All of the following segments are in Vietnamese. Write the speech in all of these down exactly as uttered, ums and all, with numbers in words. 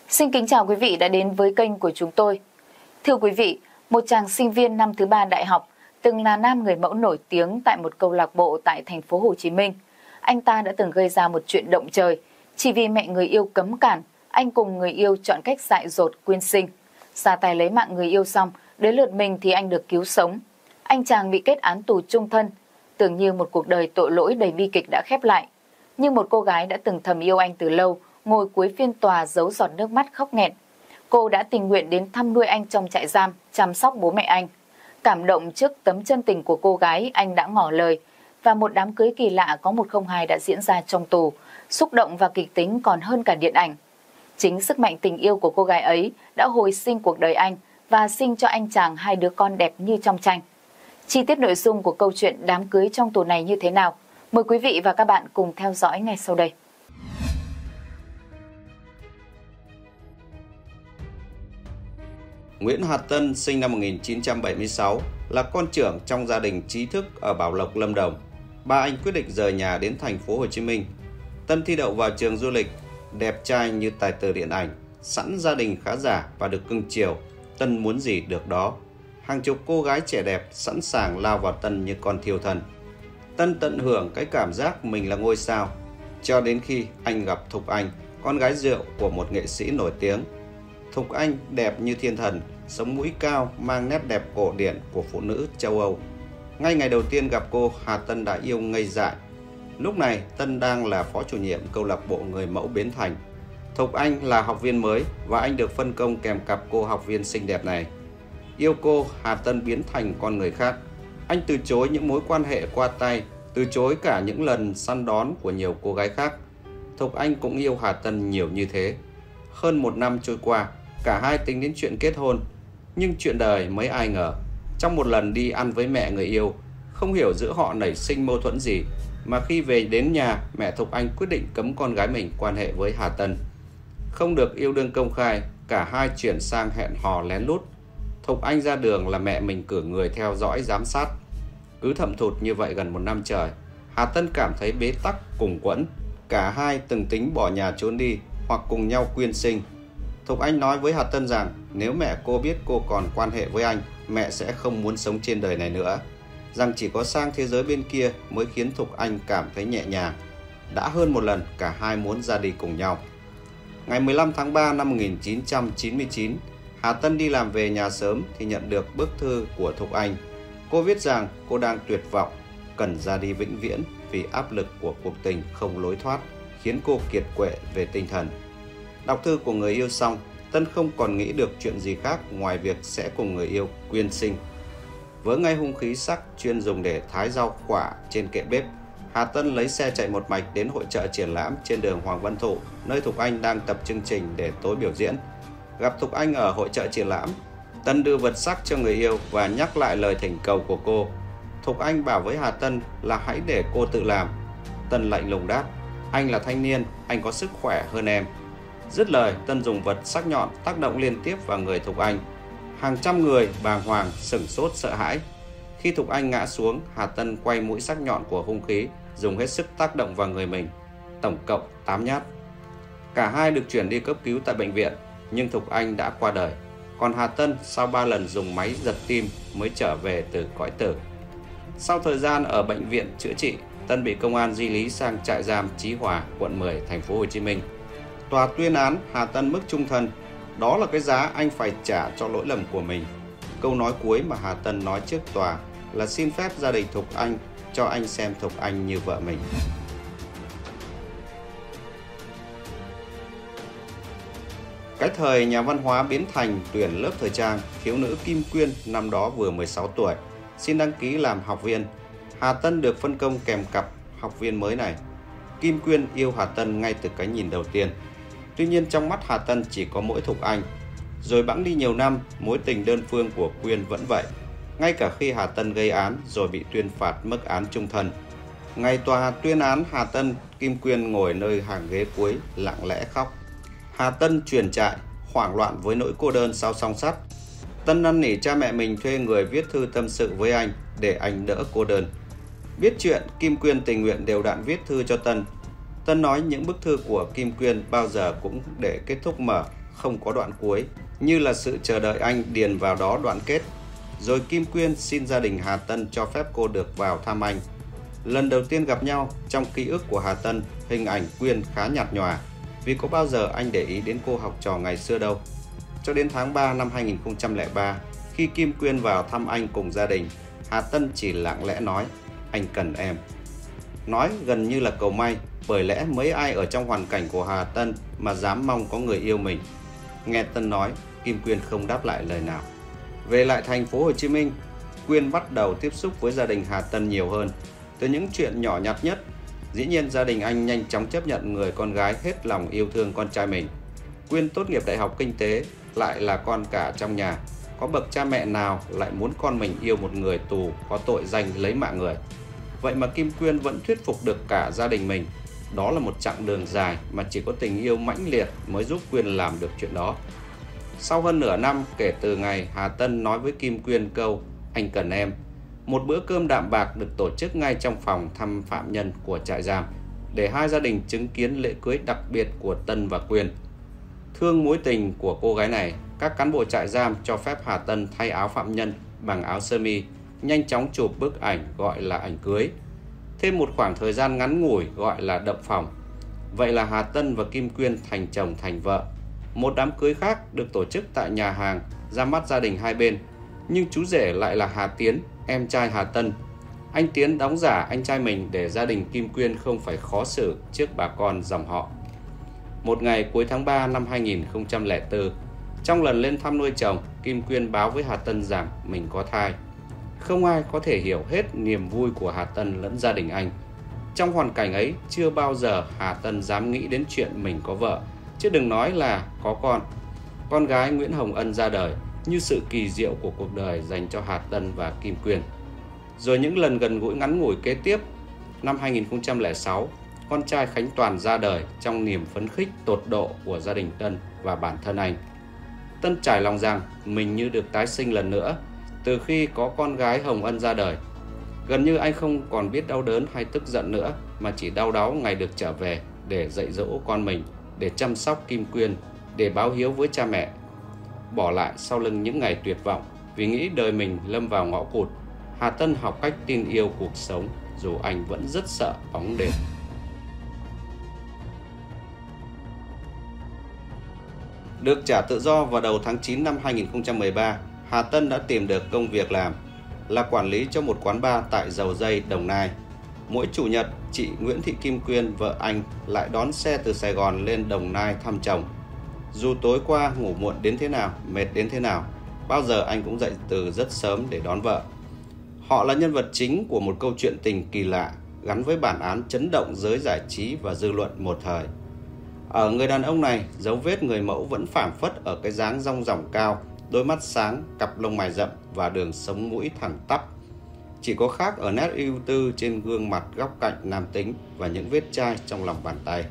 Xin kính chào quý vị đã đến với kênh của chúng tôi. Thưa quý vị, một chàng sinh viên năm thứ ba đại học, từng là nam người mẫu nổi tiếng tại một câu lạc bộ tại thành phố Hồ Chí Minh. Anh ta đã từng gây ra một chuyện động trời. Chỉ vì mẹ người yêu cấm cản, anh cùng người yêu chọn cách dại dột quyên sinh. Ra tay lấy mạng người yêu xong, đến lượt mình thì anh được cứu sống. Anh chàng bị kết án tù chung thân. Tưởng như một cuộc đời tội lỗi đầy bi kịch đã khép lại. Nhưng một cô gái đã từng thầm yêu anh từ lâu, ngồi cuối phiên tòa giấu giọt nước mắt khóc nghẹn. Cô đã tình nguyện đến thăm nuôi anh trong trại giam, chăm sóc bố mẹ anh. Cảm động trước tấm chân tình của cô gái, anh đã ngỏ lời. Và một đám cưới kỳ lạ có một không hai đã diễn ra trong tù, xúc động và kịch tính còn hơn cả điện ảnh. Chính sức mạnh tình yêu của cô gái ấy đã hồi sinh cuộc đời anh và sinh cho anh chàng hai đứa con đẹp như trong tranh. Chi tiết nội dung của câu chuyện đám cưới trong tù này như thế nào? Mời quý vị và các bạn cùng theo dõi ngay sau đây. Nguyễn Hà Tân sinh năm một nghìn chín trăm bảy mươi sáu, là con trưởng trong gia đình trí thức ở Bảo Lộc, Lâm Đồng. Ba anh quyết định rời nhà đến thành phố Hồ Chí Minh. Tân thi đậu vào trường du lịch, đẹp trai như tài tử điện ảnh, sẵn gia đình khá giả và được cưng chiều. Tân muốn gì được đó. Hàng chục cô gái trẻ đẹp sẵn sàng lao vào Tân như con thiêu thân. Tân tận hưởng cái cảm giác mình là ngôi sao, cho đến khi anh gặp Thục Anh, con gái rượu của một nghệ sĩ nổi tiếng. Thục Anh đẹp như thiên thần, sống mũi cao, mang nét đẹp cổ điển của phụ nữ châu Âu. Ngay ngày đầu tiên gặp cô, Hà Tân đã yêu ngây dại. Lúc này, Tân đang là phó chủ nhiệm câu lạc bộ người mẫu Bến Thành. Thục Anh là học viên mới và anh được phân công kèm cặp cô học viên xinh đẹp này. Yêu cô, Hà Tân biến thành con người khác. Anh từ chối những mối quan hệ qua tay, từ chối cả những lần săn đón của nhiều cô gái khác. Thục Anh cũng yêu Hà Tân nhiều như thế. Hơn một năm trôi qua, cả hai tính đến chuyện kết hôn. Nhưng chuyện đời mấy ai ngờ, trong một lần đi ăn với mẹ người yêu, không hiểu giữa họ nảy sinh mâu thuẫn gì, mà khi về đến nhà, mẹ Thục Anh quyết định cấm con gái mình quan hệ với Hà Tân. Không được yêu đương công khai, cả hai chuyển sang hẹn hò lén lút. Thục Anh ra đường là mẹ mình cử người theo dõi giám sát. Cứ thậm thụt như vậy gần một năm trời, Hà Tân cảm thấy bế tắc cùng quẫn. Cả hai từng tính bỏ nhà trốn đi hoặc cùng nhau quyên sinh. Thục Anh nói với Hà Tân rằng nếu mẹ cô biết cô còn quan hệ với anh, mẹ sẽ không muốn sống trên đời này nữa. Rằng chỉ có sang thế giới bên kia mới khiến Thục Anh cảm thấy nhẹ nhàng. Đã hơn một lần cả hai muốn ra đi cùng nhau. Ngày mười lăm tháng ba năm một nghìn chín trăm chín mươi chín, Hà Tân đi làm về nhà sớm thì nhận được bức thư của Thục Anh. Cô viết rằng cô đang tuyệt vọng, cần ra đi vĩnh viễn vì áp lực của cuộc tình không lối thoát, khiến cô kiệt quệ về tinh thần. Đọc thư của người yêu xong, Tân không còn nghĩ được chuyện gì khác ngoài việc sẽ cùng người yêu quyên sinh. Với ngay hung khí sắc chuyên dùng để thái rau quả trên kệ bếp, Hà Tân lấy xe chạy một mạch đến hội chợ triển lãm trên đường Hoàng Văn Thụ, nơi Thục Anh đang tập chương trình để tối biểu diễn. Gặp Thục Anh ở hội chợ triển lãm, Tân đưa vật sắc cho người yêu và nhắc lại lời thỉnh cầu của cô. Thục Anh bảo với Hà Tân là hãy để cô tự làm. Tân lạnh lùng đáp, anh là thanh niên, anh có sức khỏe hơn em. Dứt lời, Tân dùng vật sắc nhọn tác động liên tiếp vào người Thục Anh. Hàng trăm người bàng hoàng, sửng sốt sợ hãi. Khi Thục Anh ngã xuống, Hà Tân quay mũi sắc nhọn của hung khí, dùng hết sức tác động vào người mình, tổng cộng tám nhát. Cả hai được chuyển đi cấp cứu tại bệnh viện, nhưng Thục Anh đã qua đời. Còn Hà Tân sau ba lần dùng máy giật tim mới trở về từ cõi tử. Sau thời gian ở bệnh viện chữa trị, Tân bị công an di lý sang trại giam Chí Hòa, quận mười, thành phố Hồ Chí Minh. Tòa tuyên án Hà Tân mức chung thân. Đó là cái giá anh phải trả cho lỗi lầm của mình. Câu nói cuối mà Hà Tân nói trước tòa là xin phép gia đình Thục Anh cho anh xem Thục Anh như vợ mình. Cái thời nhà văn hóa Bến Thành tuyển lớp thời trang, thiếu nữ Kim Quyên năm đó vừa mười sáu tuổi, xin đăng ký làm học viên. Hà Tân được phân công kèm cặp học viên mới này. Kim Quyên yêu Hà Tân ngay từ cái nhìn đầu tiên. Tuy nhiên trong mắt Hà Tân chỉ có mỗi Thục Anh. Rồi bẵng đi nhiều năm, mối tình đơn phương của Quyên vẫn vậy. Ngay cả khi Hà Tân gây án rồi bị tuyên phạt mức án chung thân. Ngày tòa tuyên án Hà Tân, Kim Quyên ngồi nơi hàng ghế cuối lặng lẽ khóc. Hà Tân chuyển trại, hoảng loạn với nỗi cô đơn sau song sắt. Tân năn nỉ cha mẹ mình thuê người viết thư tâm sự với anh để anh đỡ cô đơn. Biết chuyện, Kim Quyên tình nguyện đều đặn viết thư cho Tân. Tân nói những bức thư của Kim Quyên bao giờ cũng để kết thúc mở, không có đoạn cuối, như là sự chờ đợi anh điền vào đó đoạn kết. Rồi Kim Quyên xin gia đình Hà Tân cho phép cô được vào thăm anh. Lần đầu tiên gặp nhau, trong ký ức của Hà Tân, hình ảnh Quyên khá nhạt nhòa, vì có bao giờ anh để ý đến cô học trò ngày xưa đâu. Cho đến tháng ba năm hai nghìn không trăm lẻ ba, khi Kim Quyên vào thăm anh cùng gia đình, Hà Tân chỉ lặng lẽ nói, anh cần em. Nói gần như là cầu may, bởi lẽ mấy ai ở trong hoàn cảnh của Hà Tân mà dám mong có người yêu mình. Nghe Tân nói, Kim Quyên không đáp lại lời nào. Về lại thành phố Hồ Chí Minh, Quyên bắt đầu tiếp xúc với gia đình Hà Tân nhiều hơn. Từ những chuyện nhỏ nhặt nhất, dĩ nhiên gia đình anh nhanh chóng chấp nhận người con gái hết lòng yêu thương con trai mình. Quyên tốt nghiệp đại học kinh tế, lại là con cả trong nhà. Có bậc cha mẹ nào lại muốn con mình yêu một người tù có tội danh lấy mạng người. Vậy mà Kim Quyên vẫn thuyết phục được cả gia đình mình. Đó là một chặng đường dài mà chỉ có tình yêu mãnh liệt mới giúp Quyên làm được chuyện đó. Sau hơn nửa năm kể từ ngày Hà Tân nói với Kim Quyên câu anh cần em, một bữa cơm đạm bạc được tổ chức ngay trong phòng thăm phạm nhân của trại giam để hai gia đình chứng kiến lễ cưới đặc biệt của Tân và Quyên. Thương mối tình của cô gái này, các cán bộ trại giam cho phép Hà Tân thay áo phạm nhân bằng áo sơ mi, nhanh chóng chụp bức ảnh gọi là ảnh cưới. Thêm một khoảng thời gian ngắn ngủi gọi là đậm phòng. Vậy là Hà Tân và Kim Quyên thành chồng thành vợ. Một đám cưới khác được tổ chức tại nhà hàng ra mắt gia đình hai bên, nhưng chú rể lại là Hà Tiến, em trai Hà Tân. Anh Tiến đóng giả anh trai mình để gia đình Kim Quyên không phải khó xử trước bà con dòng họ. Một ngày cuối tháng ba năm hai nghìn không trăm lẻ bốn, trong lần lên thăm nuôi chồng, Kim Quyên báo với Hà Tân rằng mình có thai. Không ai có thể hiểu hết niềm vui của Hà Tân lẫn gia đình anh. Trong hoàn cảnh ấy, chưa bao giờ Hà Tân dám nghĩ đến chuyện mình có vợ, chứ đừng nói là có con. Con gái Nguyễn Hồng Ân ra đời như sự kỳ diệu của cuộc đời dành cho Hà Tân và Kim Quyên. Rồi những lần gần gũi ngắn ngủi kế tiếp, năm hai nghìn không trăm lẻ sáu, con trai Khánh Toàn ra đời trong niềm phấn khích tột độ của gia đình Tân và bản thân anh. Tân trải lòng rằng mình như được tái sinh lần nữa từ khi có con gái Hồng Ân ra đời. Gần như anh không còn biết đau đớn hay tức giận nữa, mà chỉ đau đáu ngày được trở về để dạy dỗ con mình, để chăm sóc Kim Quyên, để báo hiếu với cha mẹ. Bỏ lại sau lưng những ngày tuyệt vọng vì nghĩ đời mình lâm vào ngõ cụt, Hà Tân học cách tin yêu cuộc sống dù anh vẫn rất sợ bóng đêm. Được trả tự do vào đầu tháng chín năm hai nghìn không trăm mười ba, Hà Tân đã tìm được công việc làm là quản lý cho một quán bar tại Dầu Giây, Đồng Nai. Mỗi chủ nhật, chị Nguyễn Thị Kim Quyên, vợ anh, lại đón xe từ Sài Gòn lên Đồng Nai thăm chồng. Dù tối qua ngủ muộn đến thế nào, mệt đến thế nào, bao giờ anh cũng dậy từ rất sớm để đón vợ. Họ là nhân vật chính của một câu chuyện tình kỳ lạ, gắn với bản án chấn động giới giải trí và dư luận một thời. Ở người đàn ông này, dấu vết người mẫu vẫn phảng phất ở cái dáng dong dỏng cao, đôi mắt sáng, cặp lông mày rậm và đường sống mũi thẳng tắp. Chỉ có khác ở nét ưu tư trên gương mặt góc cạnh nam tính và những vết chai trong lòng bàn tay.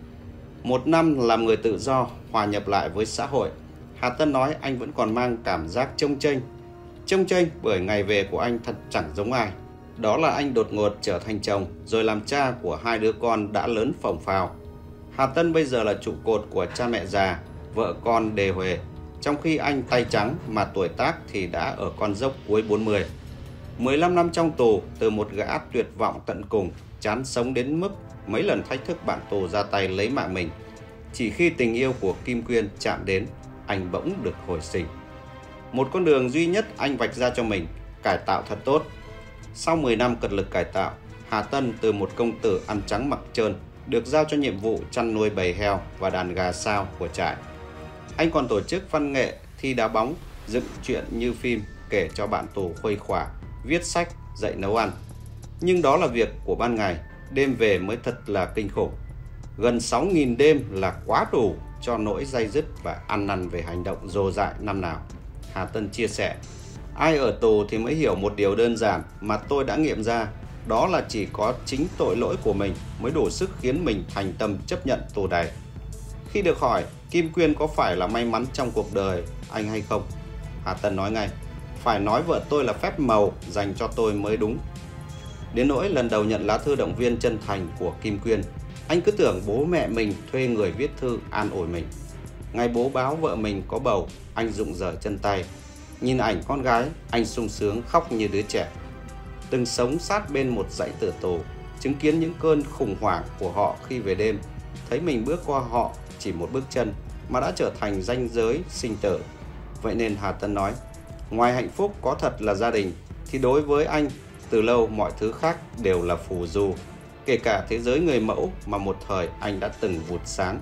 Một năm làm người tự do, hòa nhập lại với xã hội, Hà Tân nói anh vẫn còn mang cảm giác chông chênh. Chông chênh bởi ngày về của anh thật chẳng giống ai. Đó là anh đột ngột trở thành chồng, rồi làm cha của hai đứa con đã lớn phồng phào. Hà Tân bây giờ là trụ cột của cha mẹ già, vợ con đề huề, trong khi anh tay trắng mà tuổi tác thì đã ở con dốc cuối bốn mươi. mười lăm năm trong tù, từ một gã tuyệt vọng tận cùng, chán sống đến mức mấy lần thách thức bạn tù ra tay lấy mạng mình. Chỉ khi tình yêu của Kim Quyên chạm đến, anh bỗng được hồi sinh. Một con đường duy nhất anh vạch ra cho mình, cải tạo thật tốt. Sau mười năm cật lực cải tạo, Hà Tân từ một công tử ăn trắng mặc trơn được giao cho nhiệm vụ chăn nuôi bầy heo và đàn gà sao của trại. Anh còn tổ chức văn nghệ, thi đá bóng, dựng chuyện như phim, kể cho bạn tù khuây khỏa, viết sách, dạy nấu ăn. Nhưng đó là việc của ban ngày, đêm về mới thật là kinh khủng. Gần sáu nghìn đêm là quá đủ cho nỗi day dứt và ăn năn về hành động rồ dại năm nào. Hà Tân chia sẻ, ai ở tù thì mới hiểu một điều đơn giản mà tôi đã nghiệm ra, đó là chỉ có chính tội lỗi của mình mới đủ sức khiến mình thành tâm chấp nhận tù đầy. Khi được hỏi Kim Quyên có phải là may mắn trong cuộc đời anh hay không, Hà Tân nói ngay, phải nói vợ tôi là phép màu dành cho tôi mới đúng. Đến nỗi lần đầu nhận lá thư động viên chân thành của Kim Quyên, anh cứ tưởng bố mẹ mình thuê người viết thư an ủi mình. Ngày bố báo vợ mình có bầu, anh rụng rời chân tay. Nhìn ảnh con gái, anh sung sướng khóc như đứa trẻ. Từng sống sát bên một dãy tử tù, chứng kiến những cơn khủng hoảng của họ khi về đêm, thấy mình bước qua họ chỉ một bước chân mà đã trở thành ranh giới sinh tử. Vậy nên Hà Tân nói, ngoài hạnh phúc có thật là gia đình, thì đối với anh, từ lâu mọi thứ khác đều là phù du, kể cả thế giới người mẫu mà một thời anh đã từng vụt sáng.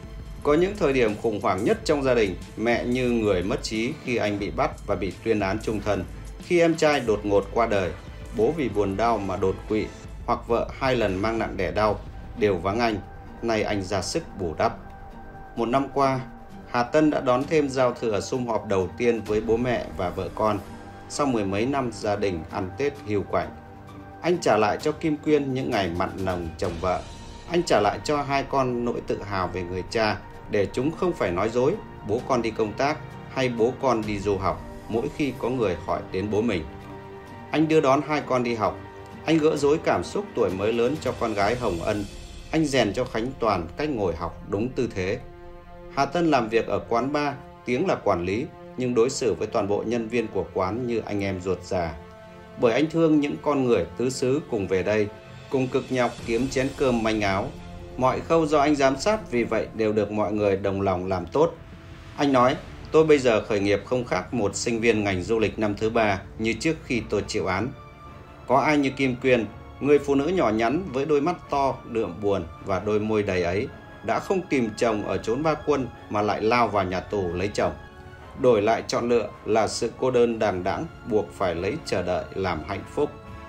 Có những thời điểm khủng hoảng nhất trong gia đình, mẹ như người mất trí khi anh bị bắt và bị tuyên án chung thân, khi em trai đột ngột qua đời, bố vì buồn đau mà đột quỵ, hoặc vợ hai lần mang nặng đẻ đau, đều vắng anh, nay anh ra sức bù đắp. Một năm qua, Hà Tân đã đón thêm giao thừa sum họp đầu tiên với bố mẹ và vợ con, sau mười mấy năm gia đình ăn Tết hiu quạnh. Anh trả lại cho Kim Quyên những ngày mặn nồng chồng vợ. Anh trả lại cho hai con nỗi tự hào về người cha, để chúng không phải nói dối bố con đi công tác hay bố con đi du học mỗi khi có người hỏi đến bố mình. Anh đưa đón hai con đi học. Anh gỡ rối cảm xúc tuổi mới lớn cho con gái Hồng Ân. Anh rèn cho Khánh Toàn cách ngồi học đúng tư thế. Hà Tân làm việc ở quán bar, tiếng là quản lý, nhưng đối xử với toàn bộ nhân viên của quán như anh em ruột già. Bởi anh thương những con người tứ xứ cùng về đây, cùng cực nhọc kiếm chén cơm manh áo. Mọi khâu do anh giám sát, vì vậy đều được mọi người đồng lòng làm tốt. Anh nói, tôi bây giờ khởi nghiệp không khác một sinh viên ngành du lịch năm thứ ba như trước khi tôi chịu án. Có ai như Kim Quyên, người phụ nữ nhỏ nhắn với đôi mắt to, đượm buồn và đôi môi đầy ấy, đã không tìm chồng ở chốn ba quân mà lại lao vào nhà tù lấy chồng. Đổi lại chọn lựa là sự cô đơn đàng đẵng, buộc phải lấy chờ đợi làm hạnh phúc.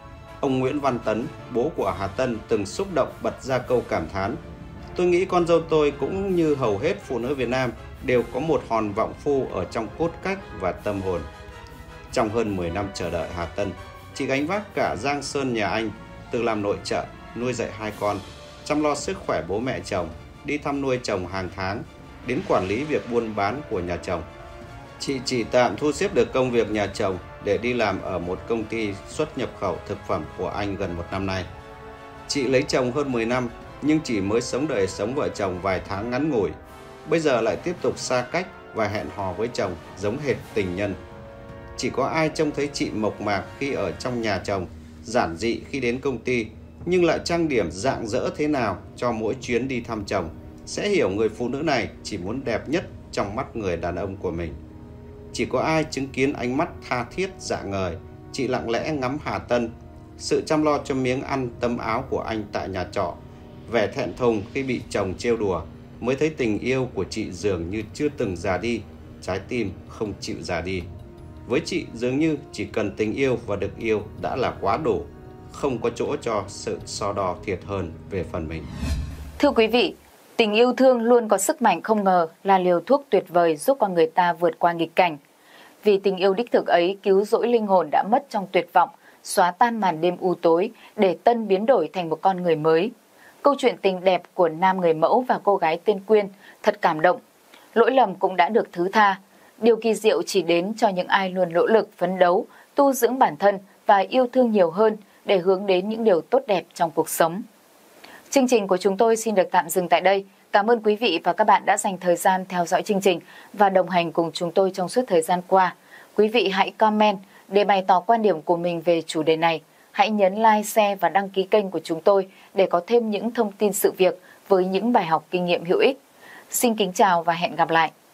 Ông Nguyễn Văn Tấn, bố của Hà Tân, từng xúc động bật ra câu cảm thán: tôi nghĩ con dâu tôi cũng như hầu hết phụ nữ Việt Nam đều có một hòn vọng phu ở trong cốt cách và tâm hồn. Trong hơn mười năm chờ đợi Hà Tân, chị gánh vác cả giang sơn nhà anh, từ làm nội trợ, nuôi dạy hai con, chăm lo sức khỏe bố mẹ chồng, đi thăm nuôi chồng hàng tháng, đến quản lý việc buôn bán của nhà chồng. Chị chỉ tạm thu xếp được công việc nhà chồng để đi làm ở một công ty xuất nhập khẩu thực phẩm của anh gần một năm nay. Chị lấy chồng hơn mười năm nhưng chỉ mới sống đời sống vợ chồng vài tháng ngắn ngủi. Bây giờ lại tiếp tục xa cách và hẹn hò với chồng giống hệt tình nhân. Chỉ có ai trông thấy chị mộc mạc khi ở trong nhà chồng, giản dị khi đến công ty, nhưng lại trang điểm rạng rỡ thế nào cho mỗi chuyến đi thăm chồng, sẽ hiểu người phụ nữ này chỉ muốn đẹp nhất trong mắt người đàn ông của mình. Chỉ có ai chứng kiến ánh mắt tha thiết rạng ngời, chị lặng lẽ ngắm Hà Tân, sự chăm lo cho miếng ăn tấm áo của anh tại nhà trọ, vẻ thẹn thùng khi bị chồng trêu đùa, mới thấy tình yêu của chị dường như chưa từng già đi, trái tim không chịu già đi. Với chị dường như chỉ cần tình yêu và được yêu đã là quá đủ, không có chỗ cho sự so đo thiệt hơn về phần mình. Thưa quý vị, tình yêu thương luôn có sức mạnh không ngờ là liều thuốc tuyệt vời giúp con người ta vượt qua nghịch cảnh. Vì tình yêu đích thực ấy cứu rỗi linh hồn đã mất trong tuyệt vọng, xóa tan màn đêm u tối để Tân biến đổi thành một con người mới. Câu chuyện tình đẹp của nam người mẫu và cô gái tên Quyên thật cảm động. Lỗi lầm cũng đã được thứ tha. Điều kỳ diệu chỉ đến cho những ai luôn nỗ lực phấn đấu, tu dưỡng bản thân và yêu thương nhiều hơn để hướng đến những điều tốt đẹp trong cuộc sống. Chương trình của chúng tôi xin được tạm dừng tại đây. Cảm ơn quý vị và các bạn đã dành thời gian theo dõi chương trình và đồng hành cùng chúng tôi trong suốt thời gian qua. Quý vị hãy comment để bày tỏ quan điểm của mình về chủ đề này. Hãy nhấn like, share và đăng ký kênh của chúng tôi để có thêm những thông tin sự việc với những bài học kinh nghiệm hữu ích. Xin kính chào và hẹn gặp lại!